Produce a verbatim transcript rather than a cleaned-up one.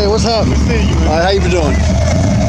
Hey, what's up? Good seeing you, man. All right, how you been doing?